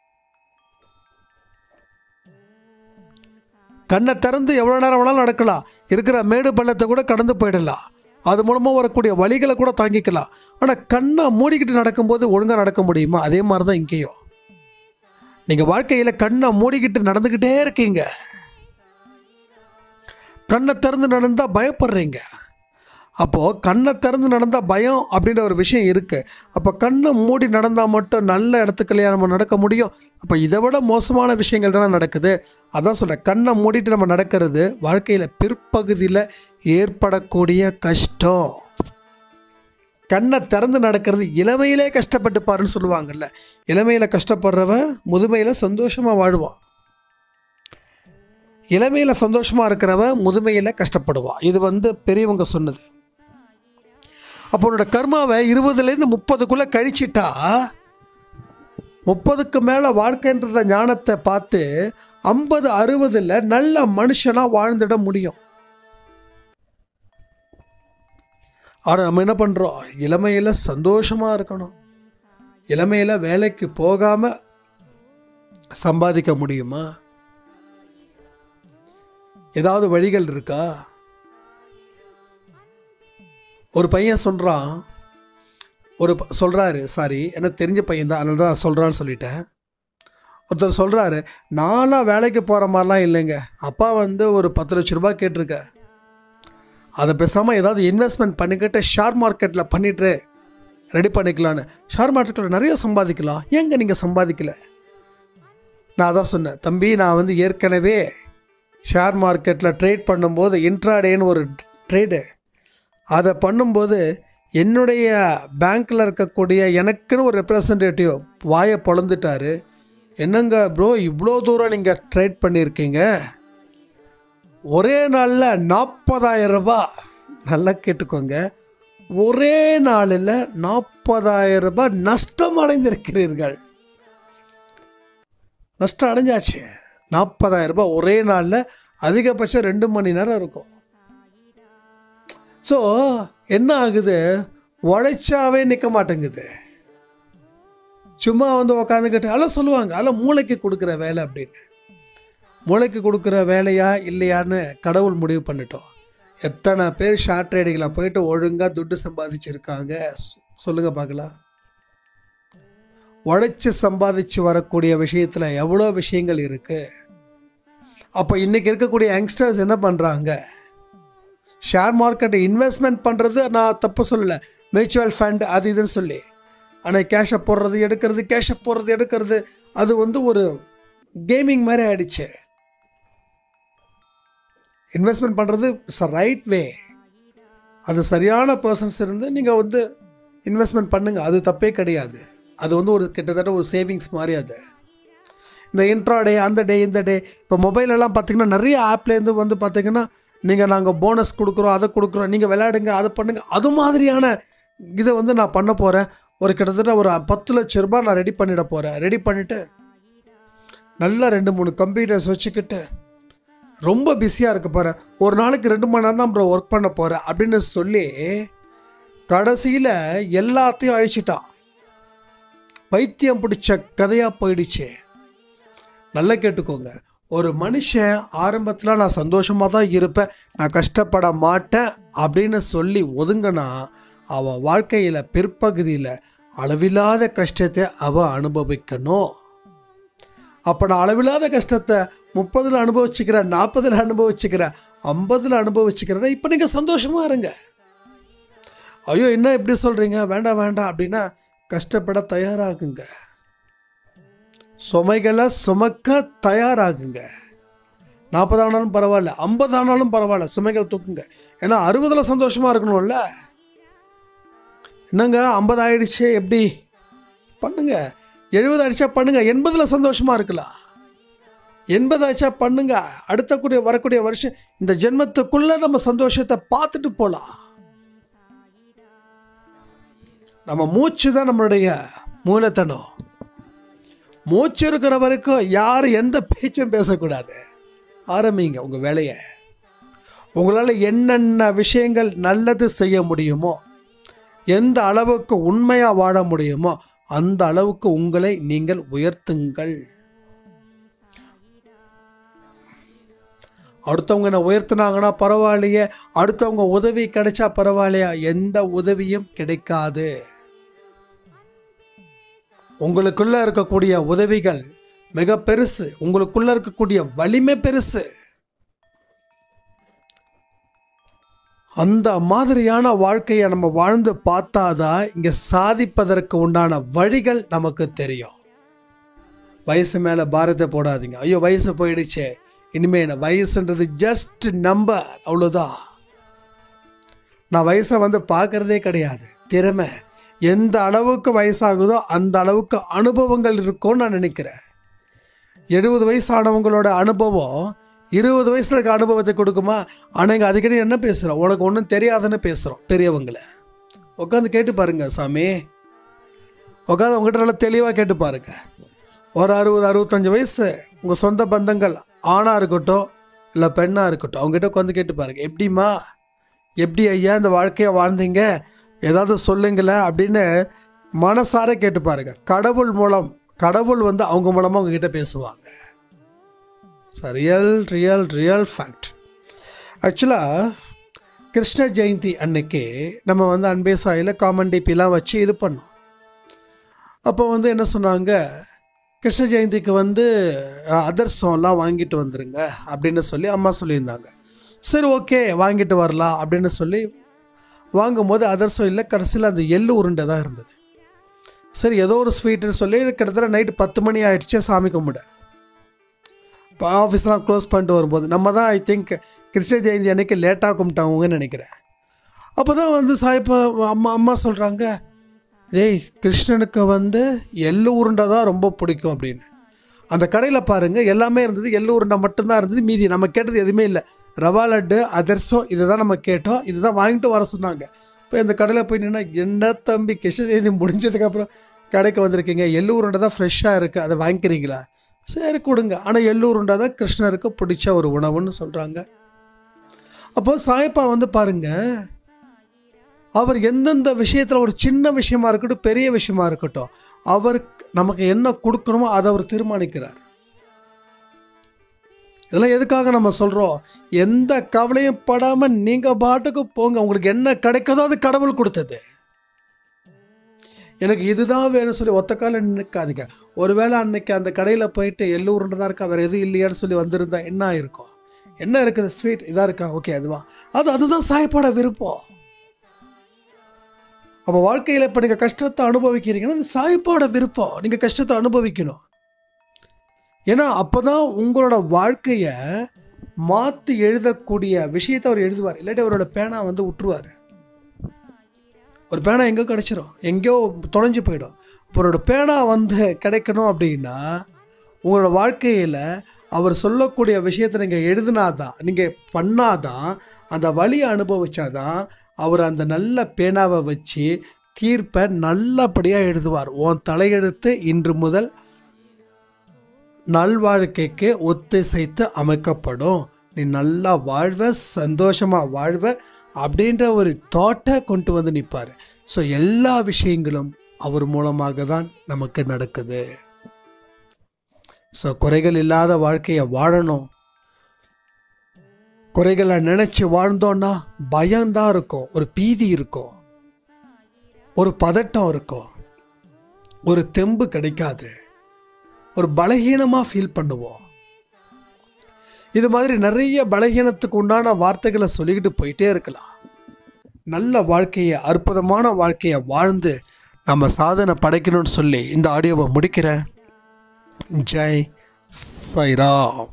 கண்ணை திறந்து எவ்வளோ நேரம் வேணாலும் நடக்கலாம், இருக்கிற மேடு பள்ளத்தை கூட கடந்து போயிடலாம், அது மூலமாக வரக்கூடிய வலிகளை கூட தாங்கிக்கலாம். ஆனால் கண்ணை மூடிக்கிட்டு நடக்கும்போது ஒழுங்காக நடக்க முடியுமா? அதே மாதிரி தான் இங்கேயும். நீங்கள் வாழ்க்கையில் கண்ணை மூடிக்கிட்டு நடந்துக்கிட்டே இருக்கீங்க, கண்ணை திறந்து நடந்தால் பயப்படுறீங்க. அப்போது கண்ணை திறந்து நடந்தால் பயம் அப்படின்ற ஒரு விஷயம் இருக்குது. அப்போ கண்ணை மூடி நடந்தால் மட்டும் நல்ல இடத்துக்குள்ளேயே நம்ம நடக்க முடியும். அப்போ இதை விட மோசமான விஷயங்கள் தானே நடக்குது. அதான் சொல்கிறேன், கண்ணை மூடிட்டு நம்ம நடக்கிறது வாழ்க்கையில் பிற்பகுதியில் ஏற்படக்கூடிய கஷ்டம். கண்ணை திறந்து நடக்கிறது இளமையிலே கஷ்டப்பட்டுப்பாருன்னு சொல்லுவாங்கள்ல. இளமையில் கஷ்டப்படுறவன் முதுமையில் சந்தோஷமாக வாழ்வான். இளமையில் சந்தோஷமாக இருக்கிறவன் முதுமையில் கஷ்டப்படுவான். இது பெரியவங்க சொன்னது. அப்போ உன்னோட கர்மாவை 20லேருந்து 30க்குள்ளே கழிச்சிட்டா 30க்கு மேலே வாழ்க்கைன்ற ஞானத்தை பார்த்து 50-60 நல்ல மனுஷனாக வாழ்ந்துட முடியும். ஆனால் நம்ம என்ன பண்ணுறோம், இளமையில் சந்தோஷமாக இருக்கணும். இளமையில் வேலைக்கு போகாமல் சம்பாதிக்க முடியுமா? ஏதாவது வழிகள் இருக்கா? ஒரு பையன் சொல்கிறாரு, சாரி எனக்கு தெரிஞ்ச பையன் தான், அதனால தான் சொல்கிறான்னு சொல்லிட்டேன். ஒருத்தர் சொல்கிறாரு, நானாக வேலைக்கு போகிற மாதிரிலாம் இல்லைங்க, அப்பா ஒரு 10 லட்ச ரூபா கேட்டிருக்க, அதை பேசாமல் ஏதாவது இன்வெஸ்ட்மெண்ட் பண்ணிக்கிட்டு ஷேர் மார்க்கெட்டில் பண்ணிவிட்டு ரெடி பண்ணிக்கலான்னு. ஷேர் மார்க்கெட்டில் நிறைய சம்பாதிக்கலாம், ஏங்க நீங்கள் சம்பாதிக்கலை? நான் அதான் சொன்னேன், தம்பி நான் ஏற்கனவே ஷேர் மார்க்கெட்டில் ட்ரேட் பண்ணும்போது இன்ட்ராடேன்னு ஒரு ட்ரேடு, அதை பண்ணும்போது என்னுடைய பேங்க்கில் இருக்கக்கூடிய எனக்குன்னு ஒரு ரெப்ரசன்டேட்டிவ் வாயை பொழந்துட்டார். என்னங்க ப்ரோ இவ்வளோ தூரம் நீங்கள் ட்ரேட் பண்ணியிருக்கீங்க, ஒரே நாளில் 40,000 ரூபா, நல்லா கேட்டுக்கோங்க, ஒரே நாளில் 40,000 ரூபாய் நஷ்டம் அடைந்திருக்கிறீர்கள். நஷ்டம் அடைஞ்சாச்சு. 40,000 ரூபாய் ஒரே நாளில், அதிகபட்சம் 2 மணி நேரம் இருக்கும். ஸோ என்ன ஆகுது, உழைச்சாவே நிற்க மாட்டேங்குது. சும்மா உக்காந்துக்கிட்டு அதெல்லாம் சொல்லுவாங்க, அதெல்லாம் மூளைக்கு கொடுக்குற வேலை அப்படின்னு. மூளைக்கு கொடுக்குற வேலையா இல்லையான்னு கடவுள் முடிவு பண்ணிட்டோம். எத்தனை பேர் ஷார்ட் ட்ரேடிங்கில் போயிட்டு ஒழுங்காக துட்டு சம்பாதிச்சிருக்காங்க சொல்லுங்கள் பார்க்கலாம். உழைச்சி சம்பாதிச்சு வரக்கூடிய விஷயத்தில் எவ்வளோ விஷயங்கள் இருக்குது. அப்போ இன்றைக்கி இருக்கக்கூடிய யங்ஸ்டர்ஸ் என்ன பண்ணுறாங்க, ஷேர் மார்க்கெட்டை இன்வெஸ்ட்மெண்ட் பண்ணுறது நான் தப்பு சொல்லலை, மியூச்சுவல் ஃபண்ட் அது இதுன்னு சொல்லி, ஆனால் கேஷை போடுறது எடுக்கிறது, கேஷை போடுறது எடுக்கிறது, அது ஒரு கேமிங் மாதிரி ஆயிடுச்சு. இன்வெஸ்ட்மெண்ட் பண்ணுறது இட்ஸ் அ ரைட் வே. அது சரியான பர்சன்ஸ் இருந்து நீங்கள் இன்வெஸ்ட்மெண்ட் பண்ணுங்கள், அது தப்பே கிடையாது. அது ஒரு கிட்டத்தட்ட ஒரு சேவிங்ஸ் மாதிரி. அது இந்த இன்ட்ராடே அந்த டே இந்த டே, இப்போ மொபைலெல்லாம் பார்த்திங்கன்னா நிறைய ஆப்லேருந்து பார்த்திங்கன்னா நாங்கள் போனஸ் கொடுக்குறோம், அதை கொடுக்குறோம், நீங்கள் விளையாடுங்க, அதை பண்ணுங்கள், அது மாதிரியான இதை நான் பண்ண போகிறேன். கிட்டத்தட்ட ஒரு 10 லட்ச ரூபாய் நான் ரெடி பண்ணிட போகிறேன். ரெடி பண்ணிவிட்டு நல்லா 2-3 கம்ப்யூட்டர்ஸ் வச்சுக்கிட்டு ரொம்ப பிஸியாக இருக்க போகிறேன், ஒரு நாளைக்கு 2 மணி நேரம் தான் ப்ரோ ஒர்க் பண்ண போகிறேன் அப்படின்னு சொல்லி கடைசியில் எல்லாத்தையும் அழிச்சிட்டான். பைத்தியம் பிடிச்ச கதையாக போயிடுச்சு. நல்லா கேட்டுக்கோங்க, ஒரு மனுஷன் ஆரம்பத்தில் நான் சந்தோஷமாக தான் இருப்பேன், நான் கஷ்டப்பட மாட்டேன் அப்படின்னு சொல்லி ஒதுங்கினா அவன் வாழ்க்கையில் பிற்பகுதியில் அளவில்லாத கஷ்டத்தை அவன் அனுபவிக்கணும். அப்போ நான் அளவில்லாத கஷ்டத்தை 30ல் அனுபவிச்சுக்கிறேன், 40ல் அனுபவிச்சுக்கிறேன், 50ல் அனுபவிச்சுக்கிறேன்னா இப்போ நீங்கள் சந்தோஷமாக இருங்க. ஐயோ என்ன இப்படி சொல்கிறீங்க, வேண்டாம் வேண்டாம் அப்படின்னா கஷ்டப்பட தயாராகுங்க, சுமைகளை சுமக்க தயாராகுங்க. 40 ஆனாலும் பரவாயில்ல, 50 ஆனாலும் பரவாயில்ல, சுமைகள் தூக்குங்க. ஏன்னா 60ல் சந்தோஷமாக இருக்கணும்ல. என்னங்க 50 ஆயிடுச்சு எப்படி பண்ணுங்க, 70 ஆயிடுச்சா பண்ணுங்க, 80ல் சந்தோஷமாக இருக்கலாம், 80 ஆயிடுச்சா பண்ணுங்க. வரக்கூடிய வருஷம் இந்த ஜென்மத்துக்குள்ளே நம்ம சந்தோஷத்தை பார்த்துட்டு போகலாம். நம்ம மூச்சு தான் நம்மளுடைய மூலத்தனம். மூச்சு இருக்கிற வரைக்கும் யார் எந்த பேச்சும் பேசக்கூடாது. ஆரம்பிங்க உங்கள் வேலையை. உங்களால் என்னென்ன விஷயங்கள் நல்லது செய்ய முடியுமோ, எந்த அளவுக்கு உண்மையாக வாழ முடியுமோ அந்த அளவுக்கு உங்களை நீங்கள் உயர்த்துங்கள். அடுத்தவங்க என்ன உயர்த்தினாங்கன்னா பரவாயில்லையே, அடுத்தவங்க உதவி கிடைச்சா பரவாயில்லையா, எந்த உதவியும் கிடைக்காது. உங்களுக்குள்ளே இருக்கக்கூடிய உதவிகள் மிக பெருசு, உங்களுக்குள்ளே இருக்கக்கூடிய வலிமை பெருசு. அந்த மாதிரியான வாழ்க்கையை நம்ம வாழ்ந்து பார்த்தாதான் இங்கே சாதிப்பதற்கு உண்டான வழிகள் நமக்கு தெரியும். வயசு மேலே பாரத்தை போடாதீங்க. ஐயோ வயசு போயிடுச்சே, இனிமேல் என்ன, வயசுன்றது ஜஸ்ட் நம்பர், அவ்வளோதான். நான் வயசை பார்க்குறதே கிடையாது. திறமை எந்த அளவுக்கு வயசாகுதோ அந்த அளவுக்கு அனுபவங்கள் இருக்கும்னு நான் நினைக்கிறேன். 70 வயசானவங்களோட அனுபவம் 20 வயசில் இருக்க அனுபவத்தை கொடுக்குமா? ஆனால் இங்கே அதுக்கிட்ட என்ன பேசுகிறோம், உனக்கு ஒன்றும் தெரியாதுன்னு பேசுகிறோம். பெரியவங்களை உட்காந்து கேட்டு பாருங்கள் சாமி, உட்காந்து உங்கள்கிட்ட நல்லா தெளிவாக கேட்டு பாருங்கள். ஒரு 60-65 வயசு உங்கள் சொந்த பந்தங்கள் ஆணாக இருக்கட்டும் இல்லை பெண்ணாக இருக்கட்டும், அவங்ககிட்ட உட்காந்து கேட்டு பாருங்கள், எப்படிம்மா, எப்படி ஐயா இந்த வாழ்க்கையை வாழ்ந்தீங்க, ஏதாவது சொல்லுங்களேன் அப்படின்னு மனசார கேட்டு பாருங்கள். கடவுள் அவங்க மூலமாக உங்ககிட்ட பேசுவாங்க. Real fact. ஆக்சுவலாக கிருஷ்ண ஜெயந்தி அன்னைக்கு நம்ம அன்பே சாயில் காமன் டிபிலாம் வச்சு இது பண்ணோம். அப்போ என்ன சொன்னாங்க, கிருஷ்ண ஜெயந்திக்கு அதிரசம்லாம் வாங்கிட்டு வந்துருங்க அப்படின்னு சொல்லி அம்மா சொல்லியிருந்தாங்க. சரி ஓகே வாங்கிட்டு வரலாம் அப்படின்னு சொல்லி வாங்கும்போது அதிரசம் இல்லை, கடைசியில் அந்த எள்ளு உருண்டை தான் இருந்தது. சரி ஏதோ ஒரு ஸ்வீட்டுன்னு சொல்லி கிட்டத்தட்ட நைட்டு 10 மணி ஆகிடுச்சே சாமி கும்பிட. இப்போ ஆஃபீஸ்லாம் க்ளோஸ் பண்ணிட்டு வரும்போது நம்ம தான் ஐ திங்க் கிருஷ்ண ஜெயந்தி அன்னைக்கு லேட்டாக கும்பிட்டாங்கன்னு நினைக்கிறேன். அப்போ தான் சாய்ப்பா அம்மா சொல்கிறாங்க, ஏய் கிருஷ்ணனுக்கு எள்ளு உருண்டை தான் ரொம்ப பிடிக்கும் அப்படின்னு. அந்த கடையில் பாருங்கள் எல்லாமே இருந்தது, எள்ளு உருண்டை மட்டும்தான் இருந்தது, மீதி நம்ம கேட்டது எதுவுமே இல்லை. ரவா லட்டு, அதிரசம் இதை தான் நம்ம கேட்டோம், இதுதான் வாங்கிட்டு வர சொன்னாங்க. இப்போ இந்த கடையில் போய் நின்னா, என்ன தம்பி கிருஷ்ண ஜெயந்தி முடிஞ்சதுக்கப்புறம் கடைக்கு வந்திருக்கீங்க, எள்ளு உருண்டை தான் ஃப்ரெஷ்ஷாக இருக்குது, அதை வாங்கிக்கிறீங்களா? சரி கொடுங்க, ஆனால் எள்ளு உருண்டை தான் கிருஷ்ணருக்கு பிடிச்ச ஒரு உணவுன்னு சொல்கிறாங்க. அப்போ சாயப்பா பாருங்கள், அவர் எந்தெந்த விஷயத்தில் ஒரு சின்ன விஷயமா இருக்கட்டும் பெரிய விஷயமா இருக்கட்டும், அவருக்கு நமக்கு என்ன கொடுக்கணுமோ அதை அவர் தீர்மானிக்கிறார். இதெல்லாம் எதுக்காக நம்ம சொல்கிறோம், எந்த கவலையும் படாமல் நீங்கள் பாட்டுக்கு போங்க, உங்களுக்கு என்ன கிடைக்கதோ அது கடவுள் கொடுத்தது. எனக்கு இதுதான் வேணும்னு சொல்லி ஒத்த காலம் நிற்காதீங்க. ஒருவேளை அன்னைக்கு அந்த கடையில் போயிட்டு எள்ளு உருண்டை தான் இருக்கா, வேறு எதுவும் இல்லையான்னு சொல்லி வந்திருந்தா என்ன ஆயிருக்கும்? என்ன இருக்குது, ஸ்வீட் இதாக இருக்கா, ஓகே அதுவா, அதுதான் சாயப்போட விருப்பம். அப்போ வாழ்க்கையில் இப்போ நீங்கள் கஷ்டத்தை அனுபவிக்கிறீங்கன்னா அது சாயப்போட விருப்பம், நீங்கள் கஷ்டத்தை அனுபவிக்கணும். ஏன்னா அப்போ தான் உங்களோட வாழ்க்கையை மாற்றி எழுதக்கூடிய விஷயத்தை அவர் எழுதுவார். இல்லாட்டி அவரோட பேனா விட்டுருவார். ஒரு பேனா எங்கேயோ கிடச்சிரும், எங்கேயோ தொலைஞ்சு போயிடும். அவரோட பேனா கிடைக்கணும் அப்படின்னா உங்களோட வாழ்க்கையில் அவர் சொல்லக்கூடிய விஷயத்தை நீங்கள் எழுதினாதான், நீங்கள் பண்ணாதான், அந்த வழியை அனுபவிச்சாதான் அவர் அந்த நல்ல பேனாவை வச்சு தீர்ப்பை நல்லபடியாக எழுதுவார். உன் தலையெழுத்து இன்று முதல் நல்வாழ்க்கைக்கு ஒத்திசைத்து அமைக்கப்படும், நீ நல்லா வாழ்வ, சந்தோஷமாக வாழ்வ அப்படின்ற ஒரு தாட்டை கொண்டு நிற்பார். ஸோ எல்லா விஷயங்களும் அவர் மூலமாக தான் நமக்கு நடக்குது. ஸோ குறைகள் இல்லாத வாழ்க்கையை வாழணும். குறைகளை நினச்சி வாழ்ந்தோன்னா பயம்தான் இருக்கும், ஒரு பீதி இருக்கும், ஒரு பதட்டம் இருக்கும், ஒரு தெம்பு கிடைக்காது, ஒரு பலகீனமாக ஃபீல் பண்ணுவோம். இது மாதிரி நிறைய பலகீனத்துக்கு உண்டான வார்த்தைகளை சொல்லிக்கிட்டு போயிட்டே இருக்கலாம். நல்ல வாழ்க்கையை, அற்புதமான வாழ்க்கையை வாழ்ந்து நம்ம சாதனை படைக்கணும்னு சொல்லி இந்த ஆடியோவை முடிக்கிறேன். ஜெய் சாய்ராம்.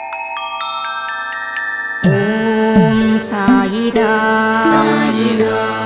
ஓம் சாயிராம்.